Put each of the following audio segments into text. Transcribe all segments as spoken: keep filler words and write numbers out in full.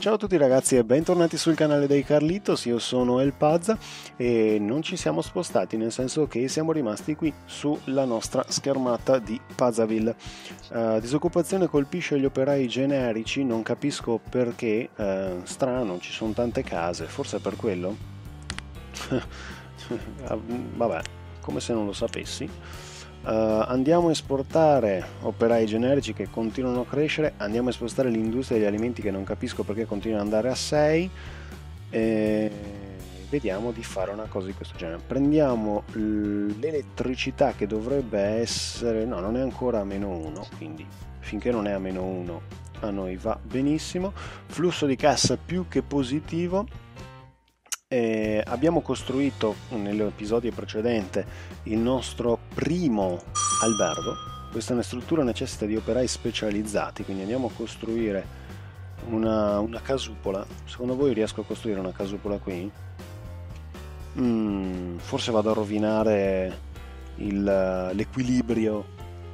Ciao a tutti ragazzi e bentornati sul canale dei Carlitos, io sono El Pazza e non ci siamo spostati, nel senso che siamo rimasti qui sulla nostra schermata di Pazzaville. Uh, disoccupazione colpisce gli operai generici, non capisco perché, uh, strano, ci sono tante case, forse è per quello? Vabbè, come se non lo sapessi. Uh, andiamo a esportare operai generici che continuano a crescere, andiamo a spostare l'industria degli alimenti che non capisco perché continua ad andare a sei e vediamo di fare una cosa di questo genere. Prendiamo l'elettricità che dovrebbe essere, no, non è ancora a meno uno, quindi finché non è a meno uno a noi va benissimo. Flusso di cassa più che positivo. Eh, abbiamo costruito nell'episodio precedente il nostro primo albergo. Questa struttura necessita di operai specializzati, quindi andiamo a costruire una, una casupola. Secondo voi riesco a costruire una casupola qui? Mm, forse vado a rovinare l'equilibrio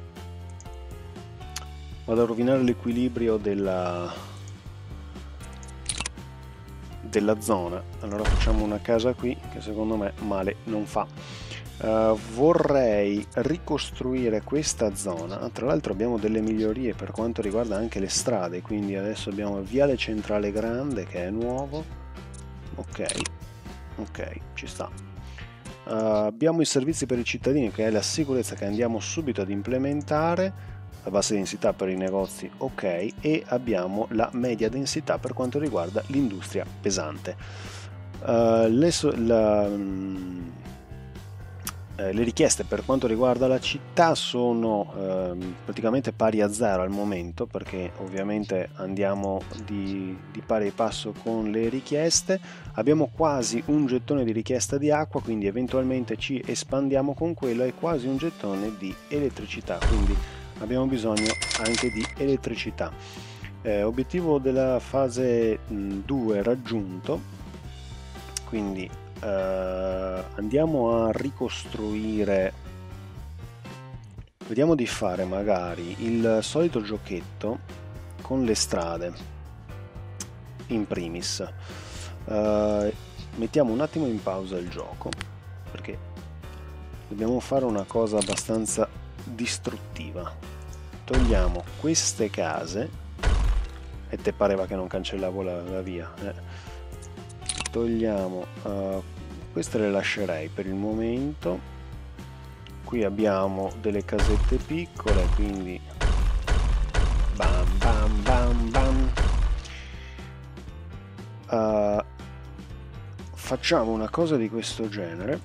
vado a rovinare l'equilibrio della della zona. Allora facciamo una casa qui che secondo me male non fa. Uh, vorrei ricostruire questa zona. Tra l'altro abbiamo delle migliorie per quanto riguarda anche le strade, quindi adesso abbiamo il viale centrale grande che è nuovo. Ok, ok, ci sta. Uh, abbiamo i servizi per i cittadini, che è la sicurezza che andiamo subito ad implementare. La bassa densità per i negozi, ok, e abbiamo la media densità per quanto riguarda l'industria pesante. Uh, le, so, la, um, eh, le richieste per quanto riguarda la città sono uh, praticamente pari a zero al momento, perché ovviamente andiamo di, di pari passo con le richieste. Abbiamo quasi un gettone di richiesta di acqua, quindi eventualmente ci espandiamo con quello, e quasi un gettone di elettricità, quindi abbiamo bisogno anche di elettricità. Eh, obiettivo della fase due raggiunto, quindi eh, andiamo a ricostruire, vediamo di fare magari il solito giochetto con le strade in primis. Eh, mettiamo un attimo in pausa il gioco perché dobbiamo fare una cosa abbastanza distruttiva. Togliamo queste case e te pareva che non cancellavo la, la via eh. Togliamo uh, queste, le lascerei per il momento. Qui abbiamo delle casette piccole, quindi bam bam bam bam. Uh, facciamo una cosa di questo genere.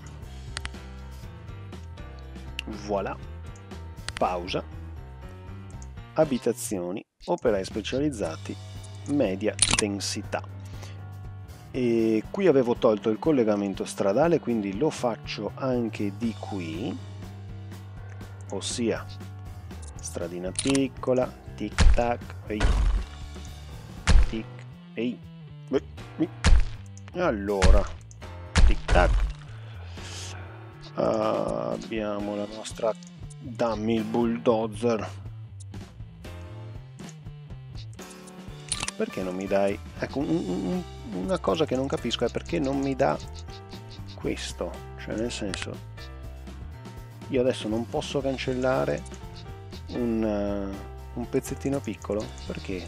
Voilà, pausa, abitazioni, operai specializzati, media densità. E qui avevo tolto il collegamento stradale, quindi lo faccio anche di qui, ossia stradina piccola, tic tac, ehi, tic, ehi, allora, tic tac. Uh, abbiamo la nostra, dammi il bulldozer. Perché non mi dai, ecco, un, un, una cosa che non capisco è perché non mi dà questo, cioè nel senso, io adesso non posso cancellare un, uh, un pezzettino piccolo, perché?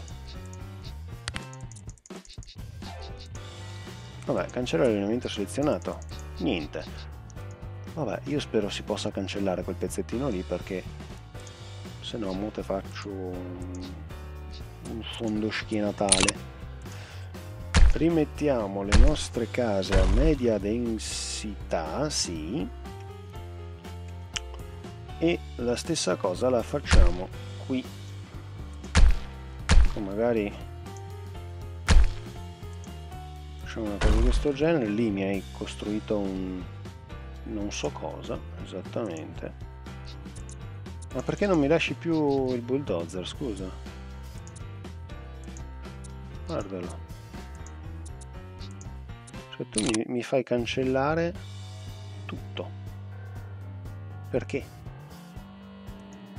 Vabbè, cancellare l'elemento selezionato, niente. Vabbè, io spero si possa cancellare quel pezzettino lì, perché se no mo te faccio un, un fondo schiena tale. Rimettiamo le nostre case a media densità, sì, e la stessa cosa la facciamo qui, o magari facciamo una cosa di questo genere. Lì mi hai costruito un non so cosa esattamente, ma perché non mi lasci più il bulldozer, scusa? Guardalo, cioè tu mi, mi fai cancellare tutto, perché?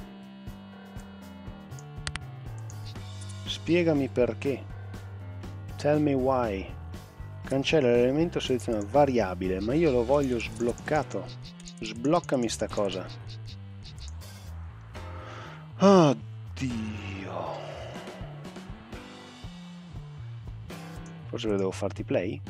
Spiegami perché. Tell me why. Cancella l'elemento, seleziona variabile, ma io lo voglio sbloccato. Sbloccami sta cosa. Oddio. Forse lo devo farti play?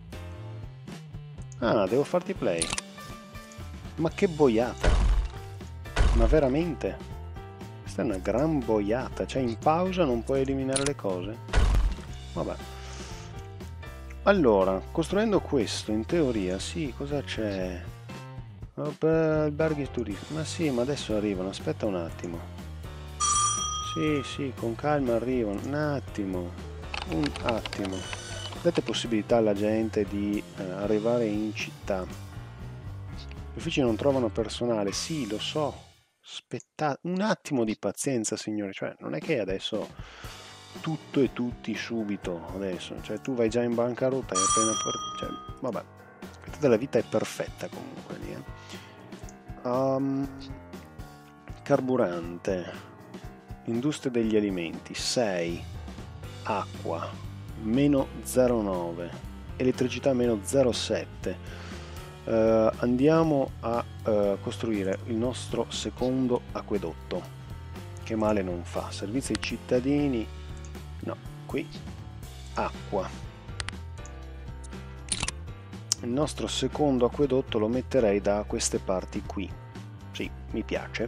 Ah, devo farti play. Ma che boiata. Ma veramente? Questa è una gran boiata. Cioè in pausa non puoi eliminare le cose? Vabbè. Allora, costruendo questo, in teoria, sì, cosa c'è? Alberghi turistici. Ma sì, ma adesso arrivano, aspetta un attimo. Sì, sì, con calma arrivano. Un attimo. Un attimo. Date possibilità alla gente di eh, arrivare in città. Gli uffici non trovano personale. Sì, lo so. Aspettate un attimo di pazienza, signori. Cioè, non è che adesso tutto e tutti subito adesso, cioè tu vai già in bancarotta e appena per... cioè, vabbè, tutta la vita è perfetta comunque lì, eh. um, carburante, industria degli alimenti, sei, acqua, meno zero virgola nove, elettricità meno zero virgola sette. uh, andiamo a uh, costruire il nostro secondo acquedotto, che male non fa. Servizi ai cittadini. No, qui acqua. Il nostro secondo acquedotto lo metterei da queste parti qui. Sì, mi piace.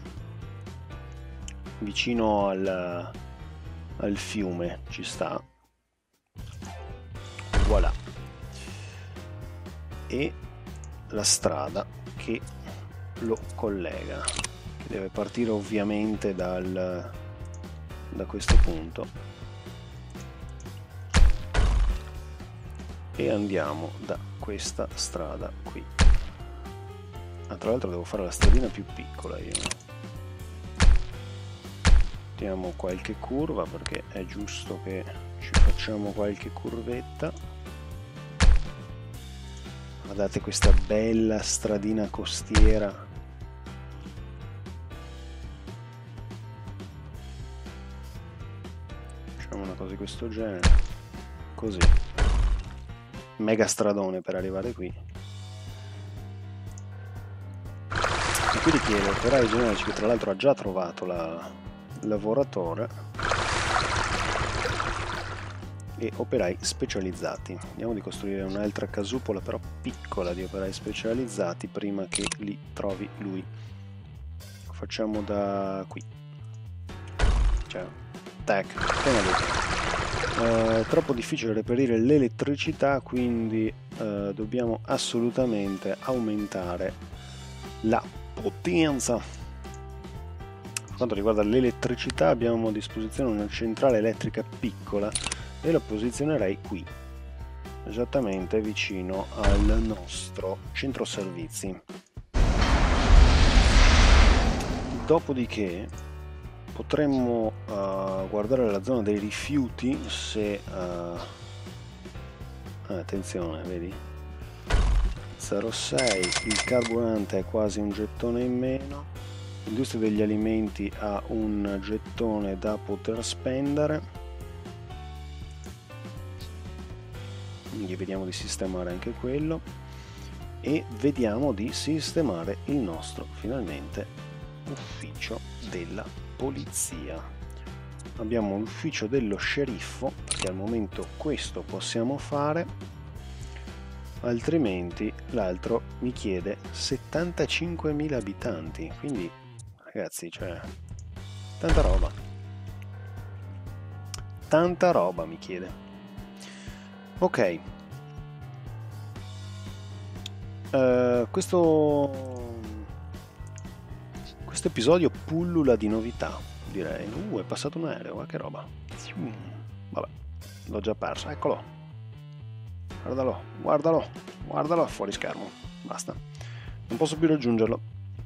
Vicino al, al fiume ci sta. Voilà. E la strada che lo collega, che deve partire ovviamente dal, da questo punto. E andiamo da questa strada qui. Ah, tra l'altro devo fare la stradina più piccola io. Mettiamo qualche curva perché è giusto che ci facciamo qualche curvetta. Guardate questa bella stradina costiera. Facciamo una cosa di questo genere. Così. Mega stradone per arrivare qui. E qui richiede operai generici, che tra l'altro ha già trovato la lavoratore, e operai specializzati. Andiamo di costruire un'altra casupola però piccola di operai specializzati prima che li trovi lui. Lo facciamo da qui. Cioè, tac, appena detto. Uh, troppo difficile reperire l'elettricità, quindi uh, dobbiamo assolutamente aumentare la potenza. Per quanto riguarda l'elettricità abbiamo a disposizione una centrale elettrica piccola e la posizionerei qui, esattamente vicino al nostro centro servizi. Dopodiché potremmo uh, guardare la zona dei rifiuti se... Uh... Ah, attenzione, vedi? zero virgola sei, il carburante è quasi un gettone in meno, l'industria degli alimenti ha un gettone da poter spendere, quindi vediamo di sistemare anche quello e vediamo di sistemare il nostro, finalmente, ufficio della polizia. Abbiamo l'ufficio dello sceriffo, perché al momento questo possiamo fare, altrimenti l'altro mi chiede settantacinquemila abitanti, quindi ragazzi, cioè tanta roba, tanta roba mi chiede. Ok, uh, questo questo episodio pullula di novità, direi. Uh, è passato un aereo, ma che roba. Vabbè, l'ho già perso, eccolo. Guardalo, guardalo, guardalo, fuori schermo. Basta. Non posso più raggiungerlo.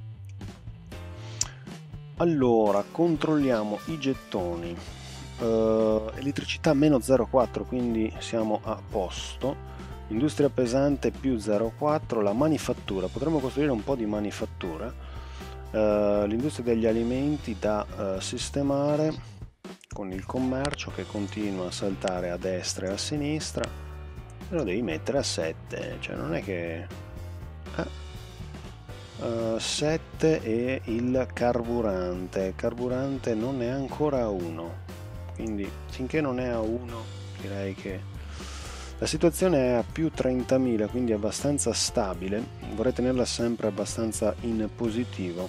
Allora, controlliamo i gettoni. Uh, elettricità meno zero virgola quattro, quindi siamo a posto. Industria pesante più zero virgola quattro. La manifattura, potremmo costruire un po' di manifattura. Uh, l'industria degli alimenti da uh, sistemare con il commercio che continua a saltare a destra e a sinistra, e lo devi mettere a sette, cioè non è che... Eh. Uh, sette e il carburante, il carburante non è ancora a uno, quindi finché non è a uno direi che la situazione è a più trentamila, quindi abbastanza stabile, vorrei tenerla sempre abbastanza in positivo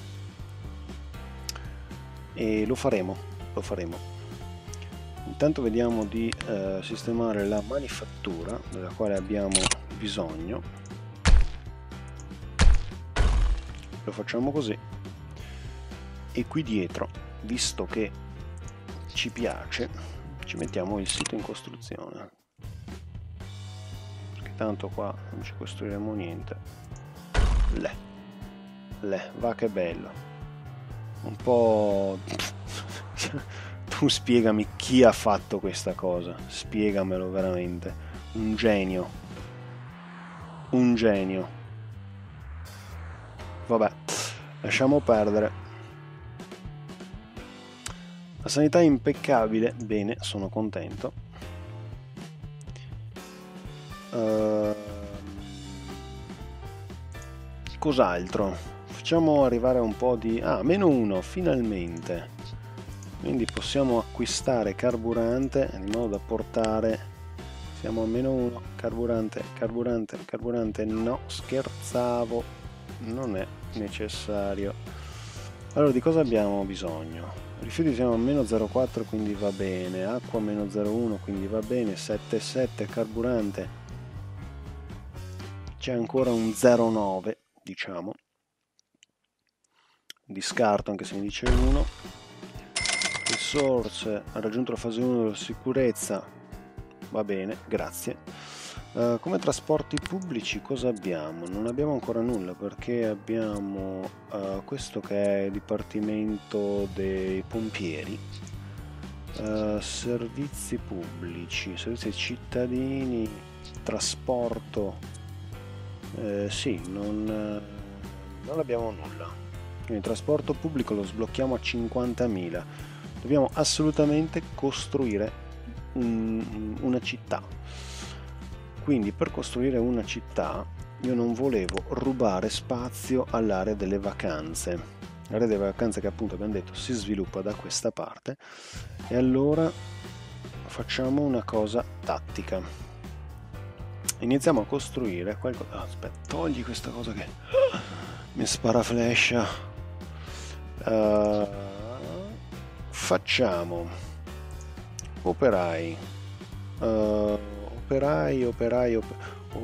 e lo faremo, lo faremo. Intanto vediamo di eh, sistemare la manifattura della quale abbiamo bisogno, lo facciamo così, e qui dietro, visto che ci piace, ci mettiamo il sito in costruzione. Tanto qua non ci costruiremo niente. Le, le, va che bello. Un po'... Tu spiegami chi ha fatto questa cosa, spiegamelo veramente. Un genio. Un genio. Vabbè, lasciamo perdere. La sanità è impeccabile, bene, sono contento. Uh, cos'altro? Facciamo arrivare un po' di... ah, meno uno, finalmente. Quindi possiamo acquistare carburante in modo da portare... siamo a meno uno, carburante, carburante, carburante, no, scherzavo, non è necessario. Allora, di cosa abbiamo bisogno? Rifiuti siamo a meno zero virgola quattro, quindi va bene, acqua meno zero virgola uno, quindi va bene, sette virgola sette, carburante. C'è ancora un zero virgola nove, diciamo, di scarto, anche se mi dice uno. Resource ha raggiunto la fase uno della sicurezza, va bene, grazie. Uh, come trasporti pubblici cosa abbiamo? Non abbiamo ancora nulla perché abbiamo uh, questo che è il Dipartimento dei Pompieri, uh, servizi pubblici, servizi ai cittadini, trasporto. Eh, sì, non, eh, non abbiamo nulla. Quindi il trasporto pubblico lo sblocchiamo a cinquantamila. Dobbiamo assolutamente costruire un, una città. Quindi per costruire una città io non volevo rubare spazio all'area delle vacanze. L'area delle vacanze che appunto abbiamo detto si sviluppa da questa parte. E allora facciamo una cosa tattica. Iniziamo a costruire qualcosa. Oh, aspetta, togli questa cosa che mi spara flash. Uh, facciamo operai, uh, operai, operai, op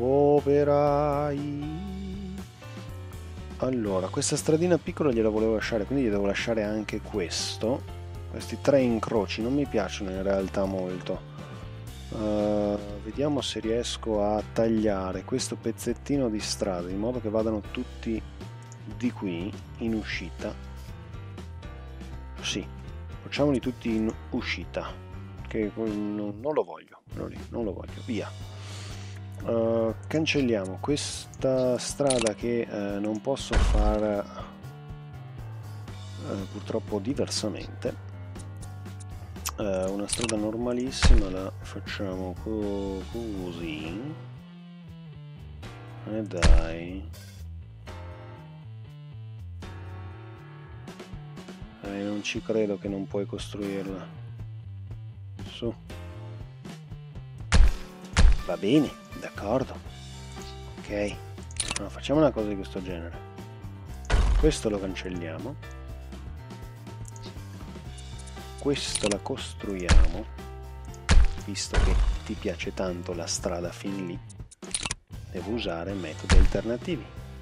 operai. Allora, questa stradina piccola gliela volevo lasciare, quindi gli devo lasciare anche questo. Questi tre incroci non mi piacciono in realtà molto. Uh, vediamo se riesco a tagliare questo pezzettino di strada in modo che vadano tutti di qui in uscita. Sì, facciamoli tutti in uscita, che non, non lo voglio, lì, non lo voglio, via. Uh, cancelliamo questa strada che uh, non posso fare uh, purtroppo diversamente. Uh, una strada normalissima la facciamo co così e dai, eh, non ci credo che non puoi costruirla su. Va bene, d'accordo, ok, no, facciamo una cosa di questo genere. Questo lo cancelliamo, questo la costruiamo, visto che ti piace tanto la strada fin lì, devo usare metodi alternativi.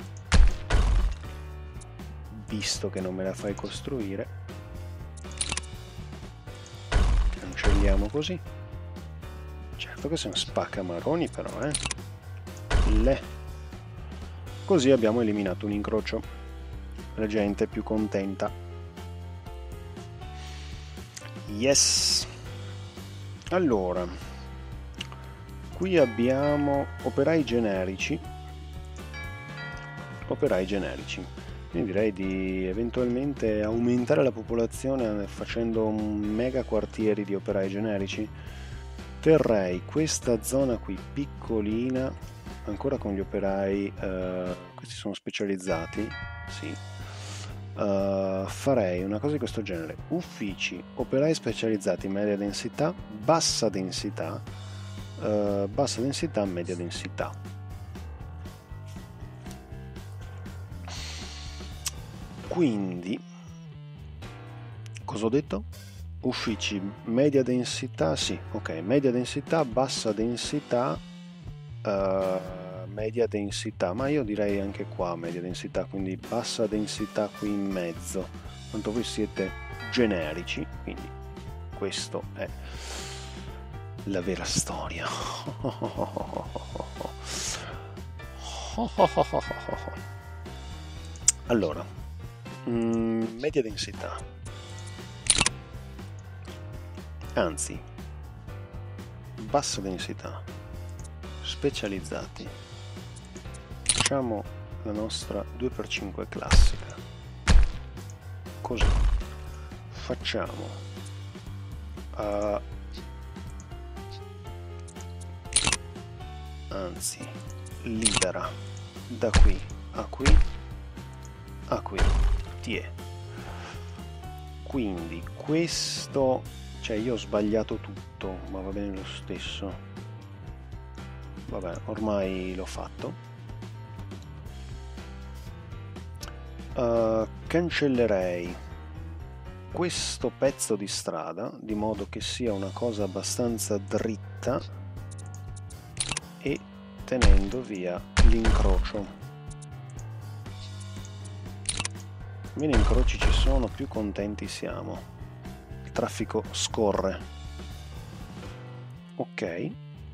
Visto che non me la fai costruire, cancelliamo così. Certo che sono spaccamarroni però, eh. Le. Così abbiamo eliminato un incrocio. La gente è più contenta. Yes. Allora, qui abbiamo operai generici. Operai generici. Quindi direi di eventualmente aumentare la popolazione facendo un mega quartieri di operai generici. Terrei questa zona qui piccolina, ancora con gli operai, eh, questi sono specializzati, sì. Uh, farei una cosa di questo genere: uffici, operai specializzati, media densità, bassa densità, uh, bassa densità, media densità. Quindi, cosa ho detto? Uffici, media densità, sì, ok, media densità, bassa densità, uh, media densità, ma io direi anche qua media densità, quindi bassa densità qui in mezzo, tanto voi siete generici, quindi questo è la vera storia. Allora, mm, media densità, anzi, bassa densità, specializzati. Facciamo la nostra due per cinque classica, così. Facciamo uh, anzi, libera da qui a qui a qui, tie. Quindi questo, cioè io ho sbagliato tutto, ma va bene lo stesso. Vabbè, ormai l'ho fatto. Uh, cancellerei questo pezzo di strada di modo che sia una cosa abbastanza dritta e tenendo via l'incrocio. Meno incroci ci sono, più contenti siamo. Il traffico scorre. Ok.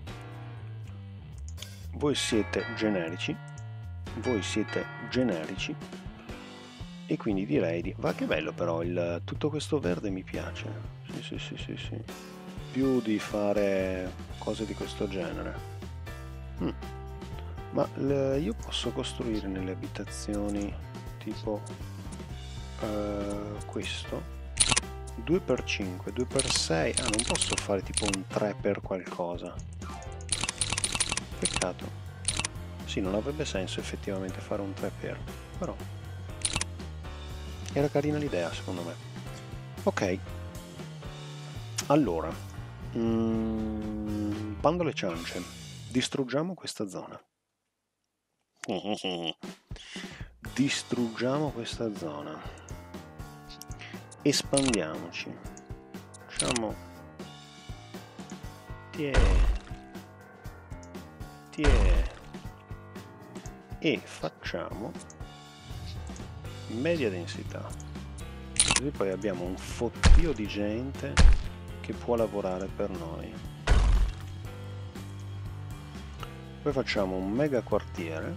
Voi siete generici. Voi siete generici. E quindi direi di... Va che bello però, il... tutto questo verde mi piace. Sì, sì, sì, sì, sì. Più di fare cose di questo genere. Mm. Ma le... io posso costruire nelle abitazioni tipo... Uh, questo due per cinque, due per sei. Ah, non posso fare tipo un tre per qualcosa. Peccato. Sì, non avrebbe senso effettivamente fare un tre per, però era carina l'idea secondo me. Ok, allora mm, bando alle ciance, distruggiamo questa zona. Distruggiamo questa zona. Espandiamoci. Facciamo tie tie e facciamo media densità, così poi abbiamo un fottio di gente che può lavorare per noi. Poi facciamo un mega quartiere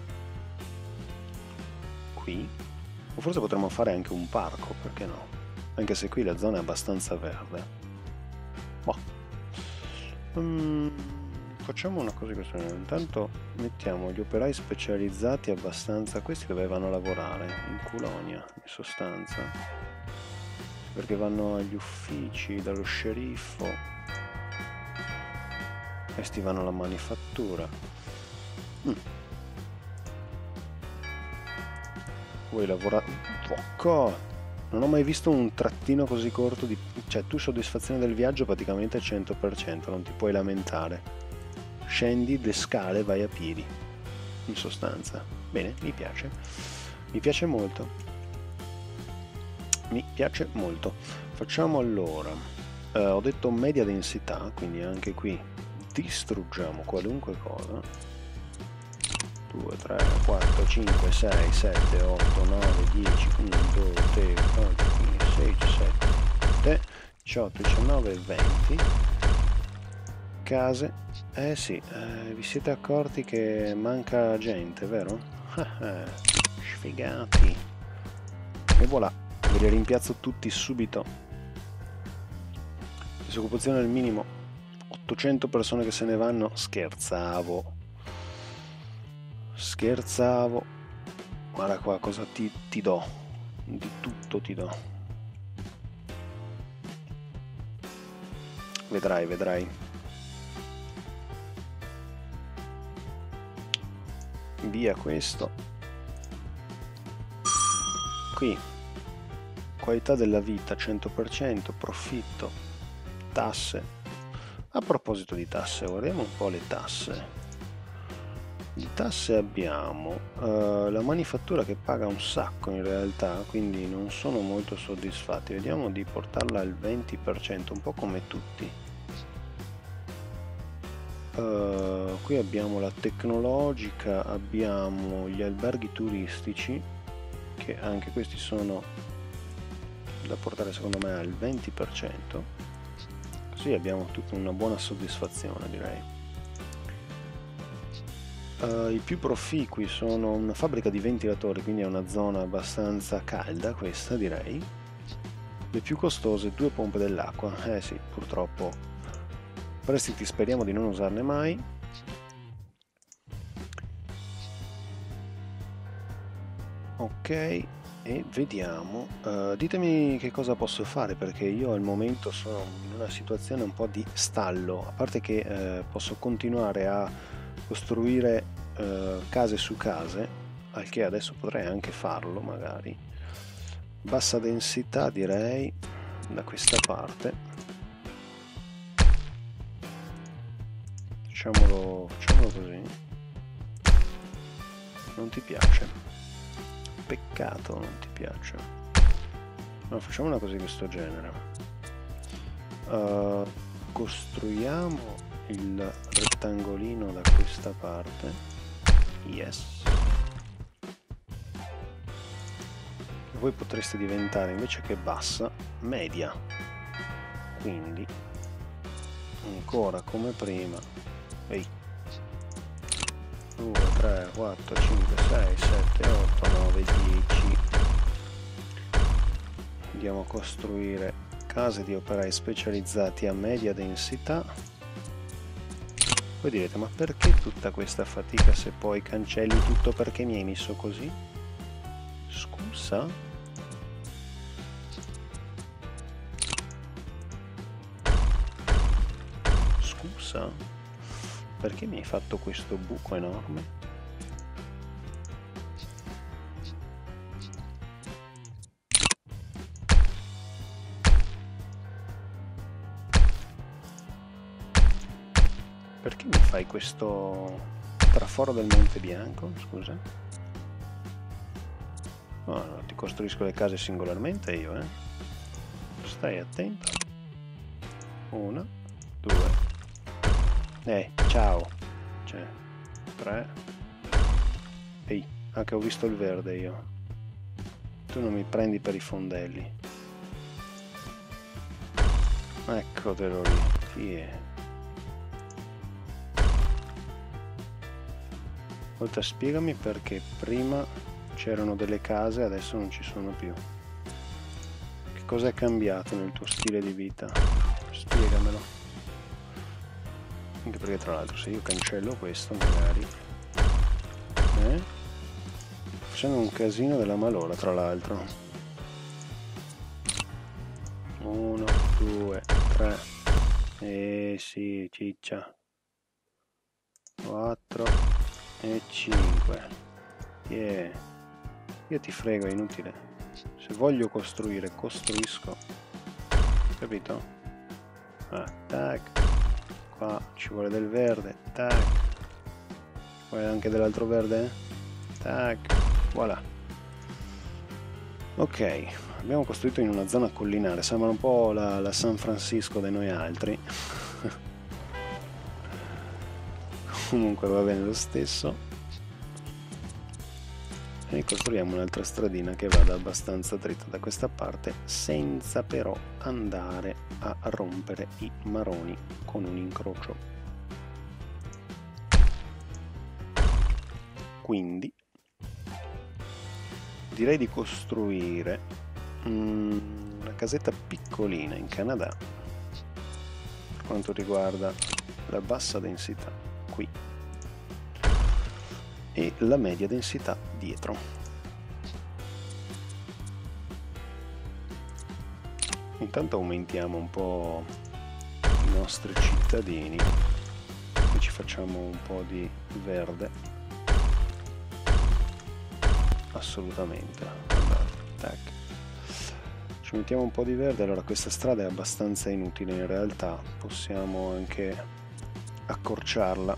qui, o forse potremmo fare anche un parco, perché no? Anche se qui la zona è abbastanza verde. Boh. Mm, facciamo una cosa di questo genere. Intanto mettiamo gli operai specializzati abbastanza. Questi dove vanno a lavorare? In Colonia, in sostanza. Perché vanno agli uffici, dallo sceriffo. Questi vanno alla manifattura. Mm. Vuoi lavorare? Poco! Non ho mai visto un trattino così corto di... Cioè, tu soddisfazione del viaggio praticamente al cento per cento, non ti puoi lamentare. Scendi le scale, vai a piedi. In sostanza. Bene, mi piace. Mi piace molto. Mi piace molto. Facciamo allora... Uh, ho detto media densità, quindi anche qui distruggiamo qualunque cosa. due, tre, quattro, cinque, sei, sette, otto, nove, dieci, undici, dodici, tredici, sedici, diciassette, diciotto, diciannove, venti case. Eh sì, eh, vi siete accorti che manca gente, vero? Sfigati. E voilà, ve li rimpiazzo tutti subito. Disoccupazione al minimo, ottocento persone che se ne vanno. Scherzavo. Scherzavo. Guarda qua cosa ti, ti do, di tutto ti do. Vedrai, vedrai. Via questo. Qui, qualità della vita cento per cento, profitto, tasse. A proposito di tasse, guardiamo un po' le tasse. Di tasse abbiamo uh, la manifattura che paga un sacco in realtà, quindi non sono molto soddisfatti. Vediamo di portarla al venti per cento, un po' come tutti. Uh, qui abbiamo la tecnologica, abbiamo gli alberghi turistici, che anche questi sono da portare secondo me al venti per cento. Così abbiamo tutta una buona soddisfazione, direi. Uh, I più proficui sono una fabbrica di ventilatori, quindi è una zona abbastanza calda questa, direi. Le più costose, due pompe dell'acqua. Eh sì, purtroppo. Prestiti speriamo di non usarne mai. Ok, e vediamo. Uh, ditemi che cosa posso fare, perché io al momento sono in una situazione un po' di stallo. A parte che uh, posso continuare a costruire uh, case su case, al che adesso potrei anche farlo magari. Bassa densità direi da questa parte. Facciamolo, facciamolo così. Non ti piace? Peccato non ti piace. No, facciamo una cosa di questo genere. Uh, costruiamo il rettangolino da questa parte. Yes. E voi potreste diventare, invece che bassa, media. Quindi ancora come prima. Ehi. due, tre, quattro, cinque, sei, sette, otto, nove, dieci. Andiamo a costruire case di operai specializzati a media densità. Voi direte, ma perché tutta questa fatica se poi cancelli tutto? Perché mi hai messo così? Scusa? Scusa? Perché mi hai fatto questo buco enorme? Perché mi fai questo traforo del Monte Bianco? Scusa. No, no, ti costruisco le case singolarmente io, eh. Stai attento. Una, due. Eh, ciao. Cioè, tre. Ehi, anche ho visto il verde io. Tu non mi prendi per i fondelli. Eccotelo lì. Chi è? Oltre, spiegami perché prima c'erano delle case e adesso non ci sono più. Che cosa è cambiato nel tuo stile di vita? Spiegamelo. Anche perché tra l'altro se io cancello questo magari... Eh? Facendo un casino della malora tra l'altro. Uno, due, tre. Eh sì, ciccia. Quattro. E cinque. Yeah. Io ti frego, è inutile. Se voglio costruire, costruisco. Capito? Ah, tac. Qua ci vuole del verde. Tac. Vuole anche dell'altro verde? Tac. Voilà. Ok, abbiamo costruito in una zona collinare. Sembra un po' la, la San Francisco di noi altri. Comunque va bene lo stesso. E costruiamo un'altra stradina che vada abbastanza dritta da questa parte, senza però andare a rompere i maroni con un incrocio. Quindi direi di costruire mm, una casetta piccolina in Canada per quanto riguarda la bassa densità qui e la media densità dietro. Intanto aumentiamo un po' i nostri cittadini, qui ci facciamo un po' di verde, assolutamente, tac. Ci mettiamo un po' di verde. Allora questa strada è abbastanza inutile in realtà, possiamo anche accorciarla,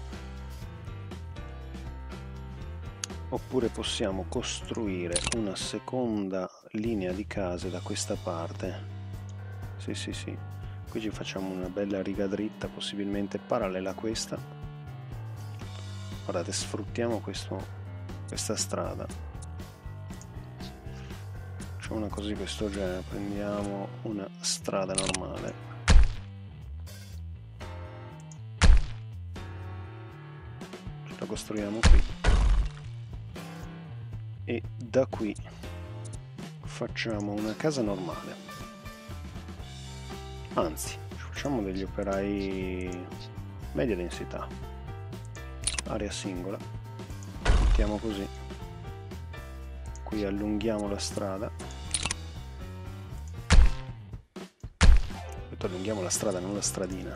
oppure possiamo costruire una seconda linea di case da questa parte. Sì, sì, sì. Qui ci facciamo una bella riga dritta, possibilmente parallela a questa. Guardate, sfruttiamo questo, questa strada. Facciamo una così, questo genere. Prendiamo una strada normale. Ce la costruiamo qui. E da qui facciamo una casa normale. Anzi, facciamo degli operai media densità, area singola, mettiamo così, qui allunghiamo la strada, detto allunghiamo la strada, non la stradina,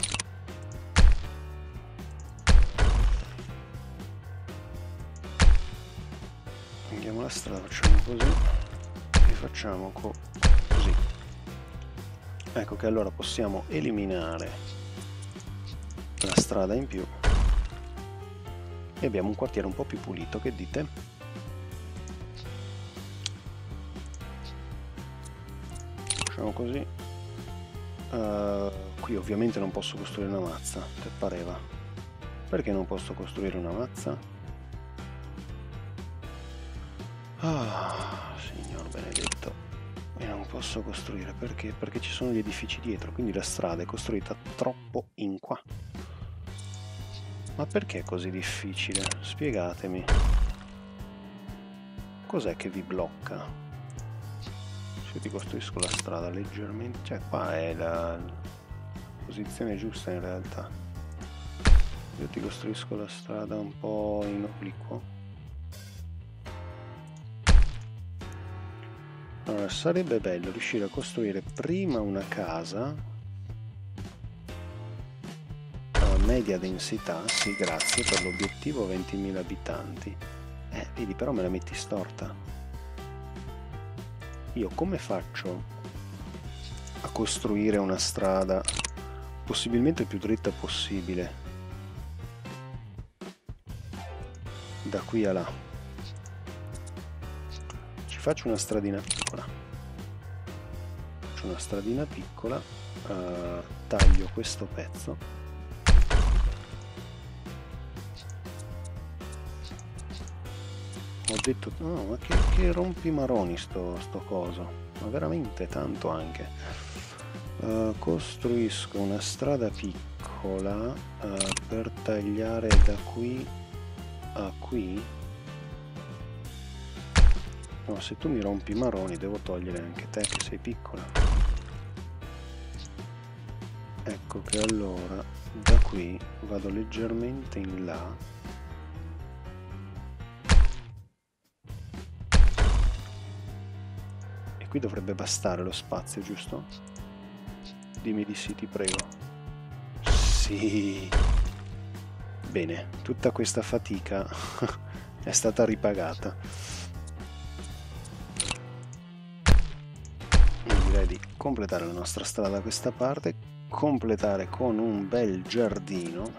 allunghiamo la strada, facciamo così e facciamo così. Ecco che allora possiamo eliminare la strada in più e abbiamo un quartiere un po' più pulito, che dite? Facciamo così. Uh, qui ovviamente non posso costruire una mazza, te pareva? Perché non posso costruire una mazza? Ah, signor benedetto. E non posso costruire perché? Perché ci sono gli edifici dietro, quindi la strada è costruita troppo in qua. Ma perché è così difficile? Spiegatemi. Cos'è che vi blocca? Se io ti costruisco la strada leggermente, cioè qua è la, la posizione giusta in realtà. Io ti costruisco la strada un po' in obliquo. Allora, sarebbe bello riuscire a costruire prima una casa a media densità, sì grazie, per l'obiettivo ventimila abitanti. Eh, vedi, però me la metti storta. Io come faccio a costruire una strada possibilmente il più dritta possibile da qui a là? Faccio una stradina piccola, faccio una stradina piccola, uh, taglio questo pezzo, ho detto no, ma che, che rompimaroni sto, sto coso, ma veramente tanto anche. Uh, costruisco una strada piccola uh, per tagliare da qui a qui. No, se tu mi rompi i maroni devo togliere anche te che sei piccola. Ecco che allora da qui vado leggermente in là. E qui dovrebbe bastare lo spazio, giusto? Dimmi di sì, ti prego. Sì. Bene, tutta questa fatica è stata ripagata. Direi di completare la nostra strada da questa parte, completare con un bel giardino.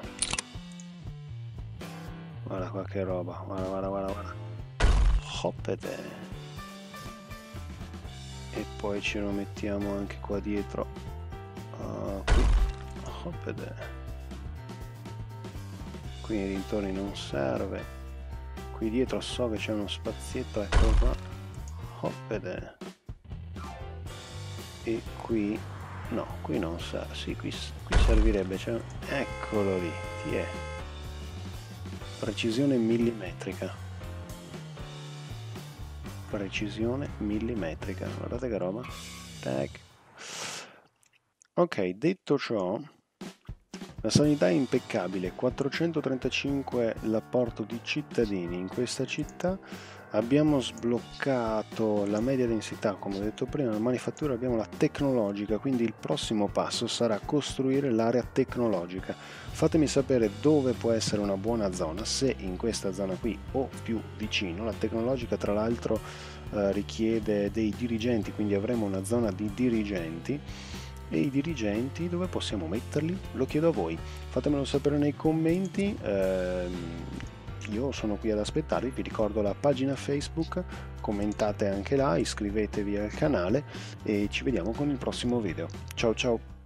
Guarda qua che roba, guarda, guarda, guarda, guarda. Hoppete. E poi ce lo mettiamo anche qua dietro. Uh, qui. Hoppete. Qui nei dintorni non serve. Qui dietro so che c'è uno spazietto, eccolo qua. Hoppete. E qui no, qui non serve, sì, qui, qui servirebbe, cioè, eccolo lì, ti è precisione millimetrica, precisione millimetrica, guardate che roba, tac. Ok, detto ciò La sanità è impeccabile, quattrocentotrentacinque l'apporto di cittadini in questa città, abbiamo sbloccato la media densità, come ho detto prima, la manifattura abbiamo la tecnologica, quindi il prossimo passo sarà costruire l'area tecnologica. Fatemi sapere dove può essere una buona zona, se in questa zona qui o più vicino. La tecnologica tra l'altro eh, richiede dei dirigenti, quindi avremo una zona di dirigenti. E i dirigenti dove possiamo metterli? Lo chiedo a voi, fatemelo sapere nei commenti, ehm, io sono qui ad aspettarvi, vi ricordo la pagina Facebook, commentate anche là, iscrivetevi al canale e ci vediamo con il prossimo video. Ciao ciao!